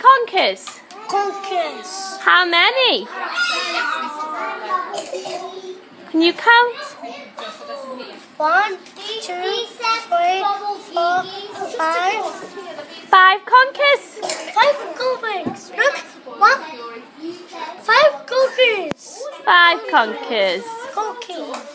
conkers? Conkers. How many? Can you count? 1, 2, 3, 4, 5. 5 conkers. 5 conkers. Look, 5 conkers. 5 conkers. Conkers.